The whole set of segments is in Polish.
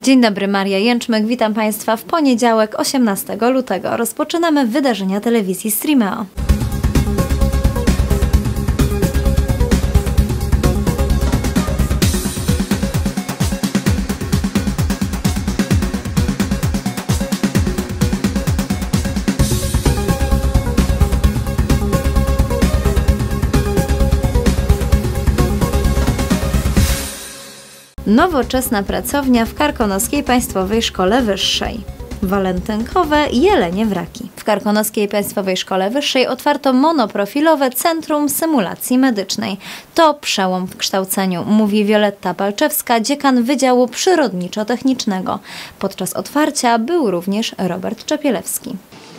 Dzień dobry, Maria Jęczmek, witam Państwa w poniedziałek 18 lutego. Rozpoczynamy wydarzenia telewizji Streameo. Nowoczesna pracownia w Karkonoskiej Państwowej Szkole Wyższej. Walentynkowe jelenie wraki. W Karkonoskiej Państwowej Szkole Wyższej otwarto monoprofilowe Centrum Symulacji Medycznej. To przełom w kształceniu, mówi Wioletta Palczewska, dziekan Wydziału Przyrodniczo-Technicznego. Podczas otwarcia był również Robert Czepielewski.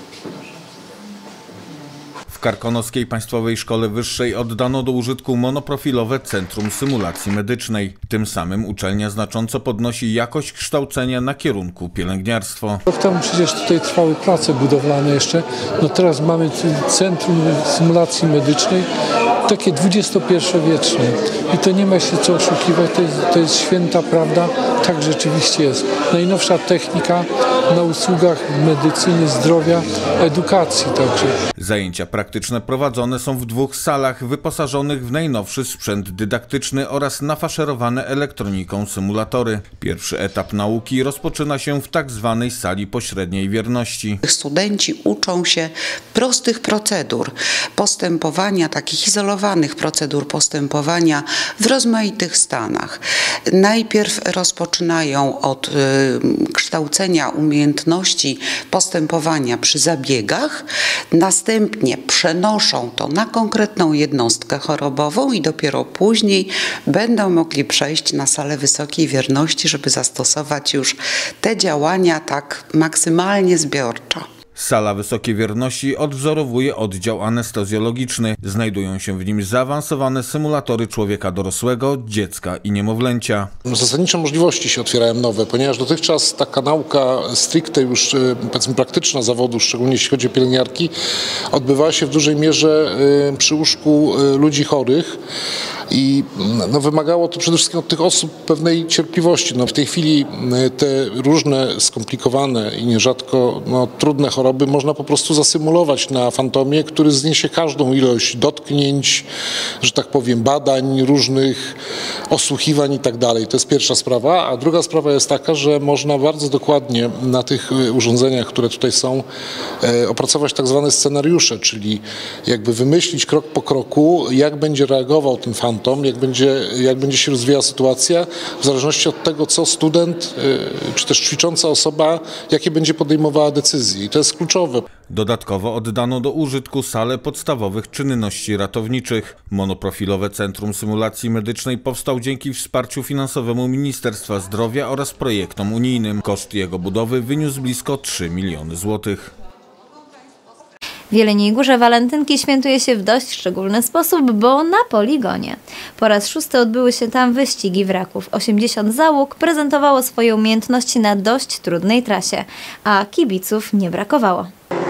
W Karkonoskiej Państwowej Szkole Wyższej oddano do użytku monoprofilowe Centrum Symulacji Medycznej. Tym samym uczelnia znacząco podnosi jakość kształcenia na kierunku pielęgniarstwo. Rok temu przecież tutaj trwały prace budowlane jeszcze. No teraz mamy Centrum Symulacji Medycznej, takie XXI-wieczne. I to nie ma się co oszukiwać, to jest święta prawda. Tak rzeczywiście jest. Najnowsza technika na usługach medycyny, zdrowia, edukacji także. Zajęcia praktyczne prowadzone są w 2 salach wyposażonych w najnowszy sprzęt dydaktyczny oraz nafaszerowane elektroniką symulatory. Pierwszy etap nauki rozpoczyna się w tak zwanej sali pośredniej wierności. Studenci uczą się prostych procedur postępowania, takich izolowanych procedur postępowania w rozmaitych stanach. Najpierw rozpoczynają od kształcenia umiejętności postępowania przy zabiegach, następnie przenoszą to na konkretną jednostkę chorobową i dopiero później będą mogli przejść na salę wysokiej wierności, żeby zastosować już te działania tak maksymalnie zbiorczo. Sala wysokiej wierności odwzorowuje oddział anestezjologiczny. Znajdują się w nim zaawansowane symulatory człowieka dorosłego, dziecka i niemowlęcia. Zasadnicze możliwości się otwierają nowe, ponieważ dotychczas taka nauka stricte już powiedzmy praktyczna zawodu, szczególnie jeśli chodzi o pielęgniarki, odbywała się w dużej mierze przy łóżku ludzi chorych. I wymagało to przede wszystkim od tych osób pewnej cierpliwości. W tej chwili te różne skomplikowane i nierzadko trudne choroby można po prostu zasymulować na fantomie, który zniesie każdą ilość dotknięć, że tak powiem, badań różnych, osłuchiwań i tak dalej. To jest pierwsza sprawa. A druga sprawa jest taka, że można bardzo dokładnie na tych urządzeniach, które tutaj są, opracować tak zwane scenariusze, czyli jakby wymyślić krok po kroku, jak będzie reagował ten fantom, jak będzie się rozwijała sytuacja, w zależności od tego, co student, czy też ćwicząca osoba, jakie będzie podejmowała decyzje. I to jest kluczowe. Dodatkowo oddano do użytku salę podstawowych czynności ratowniczych. Monoprofilowe Centrum Symulacji Medycznej powstał dzięki wsparciu finansowemu Ministerstwa Zdrowia oraz projektom unijnym. Koszt jego budowy wyniósł blisko 3 miliony złotych. W Jeleniej Górze walentynki świętuje się w dość szczególny sposób, bo na poligonie. Po raz 6. odbyły się tam wyścigi wraków. 80 załóg prezentowało swoje umiejętności na dość trudnej trasie, a kibiców nie brakowało.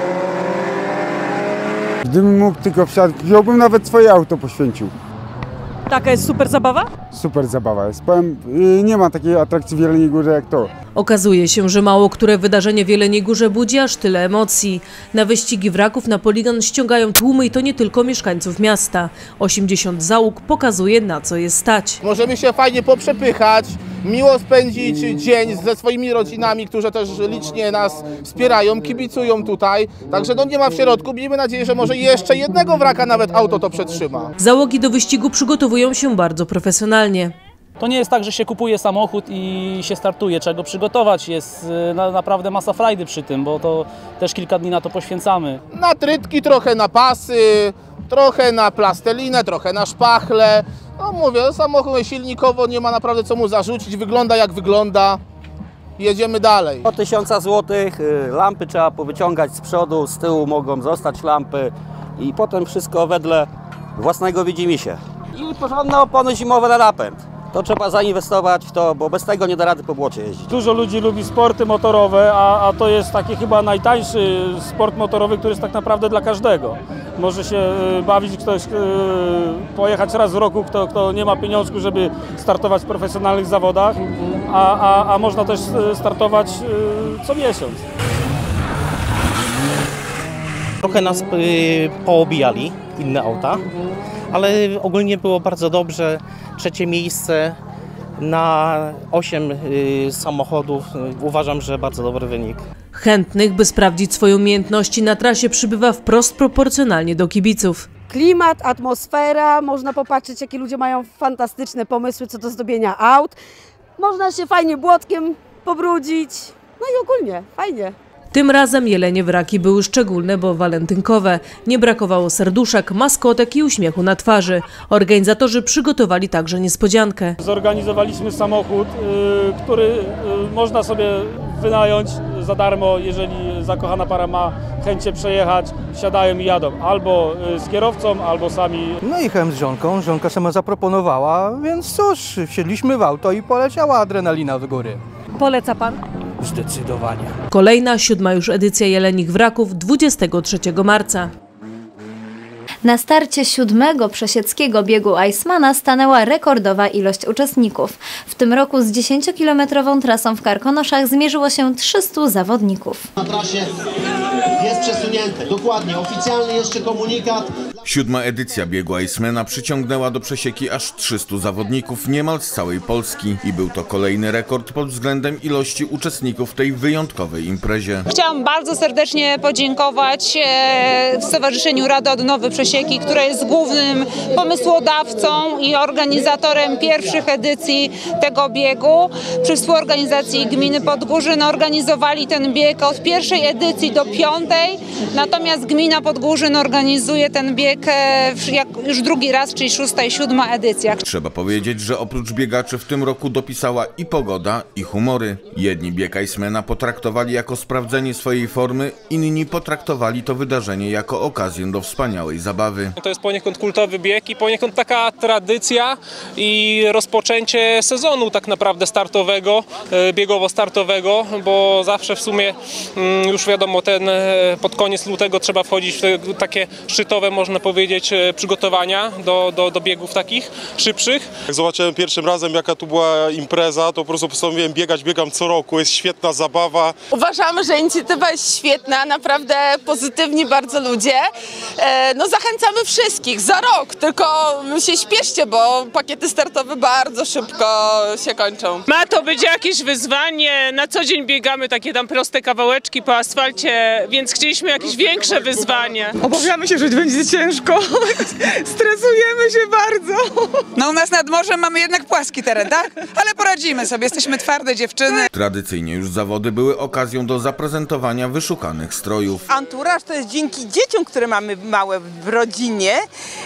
Gdybym mógł tylko wziąłbym nawet swoje auto poświęcił. Taka jest super zabawa? Super zabawa jest. Powiem, nie ma takiej atrakcji w Jeleniej Górze jak to. Okazuje się, że mało które wydarzenie w Jeleniej Górze budzi aż tyle emocji. Na wyścigi wraków na poligon ściągają tłumy i to nie tylko mieszkańców miasta. 80 załóg pokazuje, na co jest stać. Możemy się fajnie poprzepychać, miło spędzić dzień ze swoimi rodzinami, którzy też licznie nas wspierają, kibicują tutaj. Także nie ma w środku. Miejmy nadzieję, że może jeszcze jednego wraka nawet auto to przetrzyma. Załogi do wyścigu przygotowują się bardzo profesjonalnie. To nie jest tak, że się kupuje samochód i się startuje, trzeba go przygotować. Jest naprawdę masa frajdy przy tym, bo to też kilka dni na to poświęcamy. Na trytki, trochę na pasy, trochę na plastelinę, trochę na szpachle. Mówię, samochód silnikowo nie ma naprawdę co mu zarzucić, wygląda jak wygląda. Jedziemy dalej. Po 1000 złotych lampy trzeba powyciągać z przodu, z tyłu mogą zostać lampy i potem wszystko wedle własnego widzimisię. I porządne opony zimowe na napęd. To trzeba zainwestować w to, bo bez tego nie da rady po błocie jeździć. Dużo ludzi lubi sporty motorowe, a to jest taki chyba najtańszy sport motorowy, który jest tak naprawdę dla każdego. Może się bawić ktoś, pojechać raz w roku, kto nie ma pieniążku, żeby startować w profesjonalnych zawodach, a można też startować co miesiąc. Trochę nas poobijali inne auta, ale ogólnie było bardzo dobrze. 3. miejsce na 8 samochodów. Uważam, że bardzo dobry wynik. Chętnych, by sprawdzić swoje umiejętności na trasie, przybywa wprost proporcjonalnie do kibiców. Klimat, atmosfera, można popatrzeć, jakie ludzie mają fantastyczne pomysły co do zdobienia aut. Można się fajnie błotkiem pobrudzić, no i ogólnie fajnie. Tym razem jelenie wraki były szczególne, bo walentynkowe. Nie brakowało serduszek, maskotek i uśmiechu na twarzy. Organizatorzy przygotowali także niespodziankę. Zorganizowaliśmy samochód, który można sobie wynająć za darmo, jeżeli zakochana para ma chęć przejechać, siadają i jadą. Albo z kierowcą, albo sami. No i jechałem z żonką, żonka sama zaproponowała, więc cóż, wsiedliśmy w auto i poleciała adrenalina do góry. Poleca pan? Zdecydowanie. Kolejna, 7. już edycja Jelenich Wraków 23 marca. Na starcie 7. przesiedzkiego biegu Ice'mana stanęła rekordowa ilość uczestników. W tym roku z 10-kilometrową trasą w Karkonoszach zmierzyło się 300 zawodników. Na trasie jest przesunięte, dokładnie, oficjalny jeszcze komunikat. 7. edycja biegu Ice'mana przyciągnęła do przesieki aż 300 zawodników niemal z całej Polski i był to kolejny rekord pod względem ilości uczestników w tej wyjątkowej imprezie. Chciałam bardzo serdecznie podziękować Stowarzyszeniu Rada Odnowy Przesieki, które jest głównym pomysłodawcą i organizatorem pierwszych edycji tego biegu. Przy współorganizacji Gminy Podgórzyn organizowali ten bieg od pierwszej edycji do 5. Natomiast Gmina Podgórzyn organizuje ten bieg już drugi raz, czyli 6. i 7. edycja. Trzeba powiedzieć, że oprócz biegaczy w tym roku dopisała i pogoda, i humory. Jedni bieg Ice'mana potraktowali jako sprawdzenie swojej formy, inni potraktowali to wydarzenie jako okazję do wspaniałej zabawy. To jest poniekąd kultowy bieg i poniekąd taka tradycja i rozpoczęcie sezonu tak naprawdę startowego, biegowo-startowego, bo zawsze w sumie już wiadomo, pod koniec lutego trzeba wchodzić w te takie szczytowe, można powiedzieć, przygotowania do biegów takich szybszych. Jak zobaczyłem pierwszym razem, jaka tu była impreza, to po prostu postanowiłem biegam co roku, jest świetna zabawa. Uważamy, że inicjatywa jest świetna, naprawdę pozytywni bardzo ludzie. No zachęcamy wszystkich za rok, tylko się śpieszcie, bo pakiety startowe bardzo szybko się kończą. Ma to być jakieś wyzwanie, na co dzień biegamy takie tam proste kawałeczki po asfalcie, więc chcieliśmy jakieś większe wyzwanie. Obawiamy się, że będzie ciężko, stresujemy się bardzo. No u nas nad morzem mamy jednak płaski teren, tak? Ale poradzimy sobie, jesteśmy twarde dziewczyny. Tradycyjnie już zawody były okazją do zaprezentowania wyszukanych strojów. Anturaż to jest dzięki dzieciom, które mamy małe w rodzinie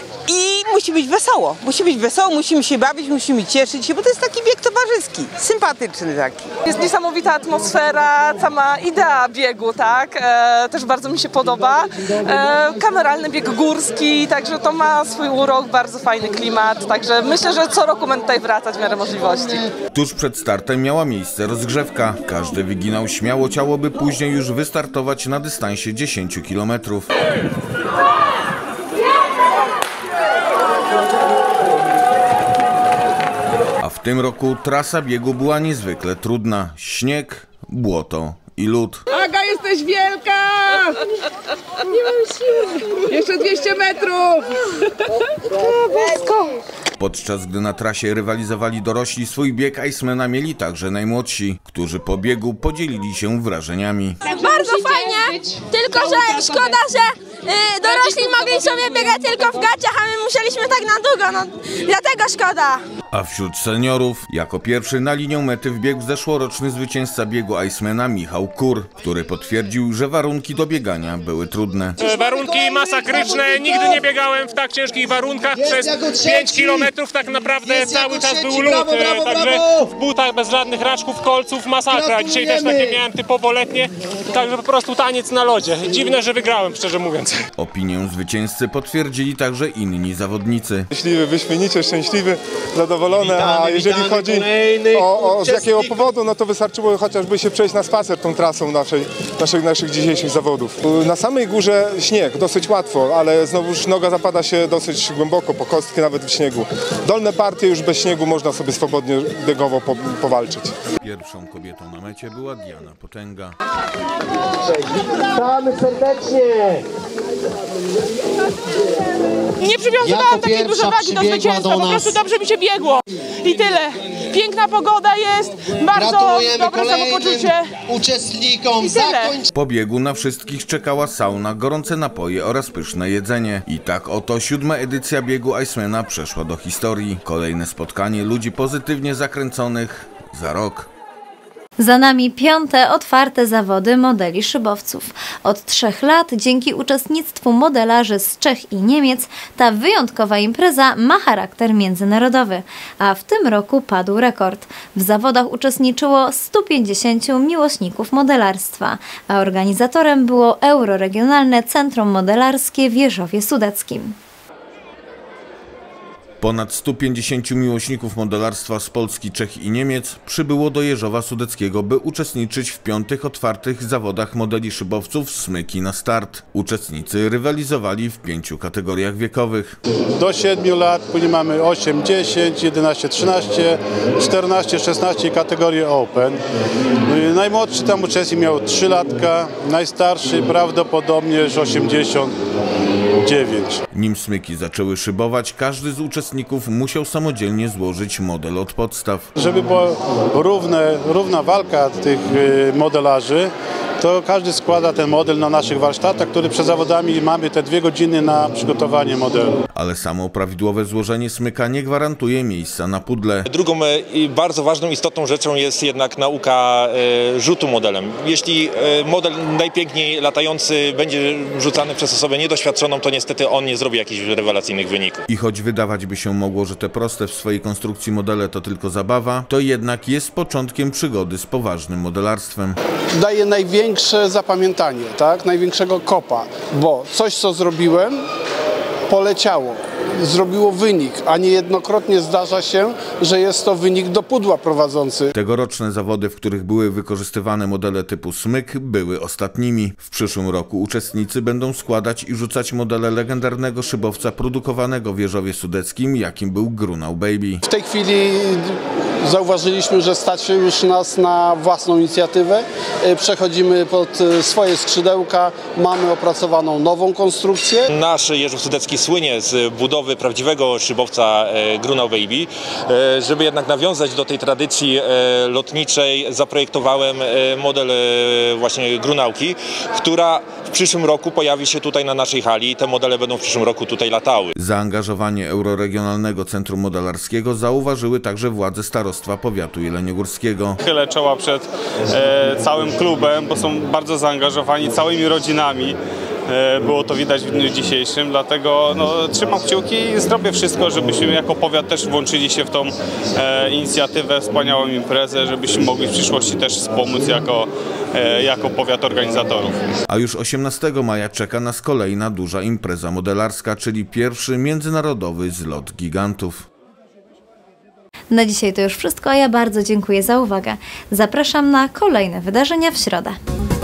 i musi być wesoło. Musimy się bawić, musimy cieszyć się, bo to jest taki bieg towarzyski, sympatyczny taki. Jest niesamowita atmosfera, sama idea biegu, tak? Też bardzo mi się podoba. Kameralny bieg górski, także to ma swój urok, bardzo fajny klimat, także myślę, że co roku będę tutaj wracać w miarę możliwości. Tuż przed startem miała miejsce rozgrzewka. Każdy wyginał śmiało ciało, by później już wystartować na dystansie 10 km. A w tym roku trasa biegu była niezwykle trudna. Śnieg, błoto i lód. Aga, jesteś wielka! Nie mam siły. Jeszcze 200 metrów! Podczas gdy na trasie rywalizowali dorośli, swój bieg Ice'mana mieli także najmłodsi, którzy po biegu podzielili się wrażeniami. Bardzo fajnie, tylko że szkoda, że dorośli mogli sobie biegać tylko w gaciach, a my musieliśmy tak na długo, no dlatego szkoda. A wśród seniorów jako pierwszy na linię mety wbiegł zeszłoroczny zwycięzca biegu Ice'mana Michał Kur, który potwierdził, że warunki do biegania były trudne. Warunki masakryczne, nigdy nie biegałem w tak ciężkich warunkach. Przez 5 kilometrów tak naprawdę cały czas był lód, także w butach bez żadnych raczków, kolców, masakra. Dzisiaj też takie miałem typowo letnie, także po prostu taniec na lodzie. Dziwne, że wygrałem, szczerze mówiąc. Opinię zwycięzcy potwierdzili także inni zawodnicy. Wyśmienicie, szczęśliwy, zadowolony. zadowolone, a jeżeli chodzi o z jakiego powodu, no to wystarczyło chociażby się przejść na spacer tą trasą naszych dzisiejszych zawodów. Na samej górze śnieg, dosyć łatwo, ale znowuż noga zapada się dosyć głęboko, po kostkę nawet w śniegu. Dolne partie już bez śniegu można sobie swobodnie biegowo powalczyć. Pierwszą kobietą na mecie była Diana Potęga. Witamy serdecznie! Nie przywiązywałam takiej dużej wagi do zwycięstwa, po prostu dobrze mi się biegło. I tyle. Piękna pogoda jest, bardzo dobre samopoczucie. Uczestnikom Po biegu na wszystkich czekała sauna, gorące napoje oraz pyszne jedzenie. I tak oto 7. edycja biegu Icemana przeszła do historii. Kolejne spotkanie ludzi pozytywnie zakręconych za rok. Za nami 5. otwarte zawody modeli szybowców. Od 3 lat dzięki uczestnictwu modelarzy z Czech i Niemiec ta wyjątkowa impreza ma charakter międzynarodowy, a w tym roku padł rekord. W zawodach uczestniczyło 150 miłośników modelarstwa, a organizatorem było Euroregionalne Centrum Modelarskie w Jeżowie Sudeckim. Ponad 150 miłośników modelarstwa z Polski, Czech i Niemiec przybyło do Jeżowa Sudeckiego, by uczestniczyć w 5. otwartych zawodach modeli szybowców Smyki na start. Uczestnicy rywalizowali w 5 kategoriach wiekowych. Do 7 lat, później mamy 8, 10, 11, 13, 14, 16 kategorie Open. Najmłodszy tam uczestnik miał 3 latka, najstarszy prawdopodobnie już 89. Nim smyki zaczęły szybować, każdy z uczestników musiał samodzielnie złożyć model od podstaw. Żeby była równa walka tych modelarzy, to każdy składa ten model na naszych warsztatach, który przed zawodami mamy te 2 godziny na przygotowanie modelu. Ale samo prawidłowe złożenie smyka nie gwarantuje miejsca na pudle. Drugą i bardzo ważną, istotną rzeczą jest jednak nauka rzutu modelem. Jeśli model najpiękniej latający będzie rzucany przez osobę niedoświadczoną, to niestety on nie zrobi jakichś rewelacyjnych wyników. I choć wydawać by się mogło, że te proste w swojej konstrukcji modele to tylko zabawa, to jednak jest początkiem przygody z poważnym modelarstwem. Daje największe zapamiętanie, tak? Największego kopa, bo coś, co zrobiłem, poleciało, zrobiło wynik, a niejednokrotnie zdarza się, że jest to wynik do pudła prowadzący. Tegoroczne zawody, w których były wykorzystywane modele typu smyk, były ostatnimi. W przyszłym roku uczestnicy będą składać i rzucać modele legendarnego szybowca produkowanego w Jeżowie Sudeckim, jakim był Grunau Baby. W tej chwili zauważyliśmy, że stać się już nas na własną inicjatywę. Przechodzimy pod swoje skrzydełka, mamy opracowaną nową konstrukcję. Nasz Jeżów Sudecki słynie z budowy prawdziwego szybowca Grunau Baby. Żeby jednak nawiązać do tej tradycji lotniczej, zaprojektowałem model właśnie Grunauki, która w przyszłym roku pojawi się tutaj na naszej hali. Te modele będą w przyszłym roku tutaj latały. Zaangażowanie Euroregionalnego Centrum Modelarskiego zauważyły także władze Starostwa Powiatu Jeleniogórskiego. Chylę czoła przed całym klubem, bo są bardzo zaangażowani całymi rodzinami. Było to widać w dniu dzisiejszym, dlatego trzymam kciuki i zrobię wszystko, żebyśmy jako powiat też włączyli się w tą inicjatywę, wspaniałą imprezę, żebyśmy mogli w przyszłości też wspomóc jako powiat organizatorów. A już 18 maja czeka nas kolejna duża impreza modelarska, czyli pierwszy międzynarodowy zlot gigantów. Na dzisiaj to już wszystko, a ja bardzo dziękuję za uwagę. Zapraszam na kolejne wydarzenia w środę.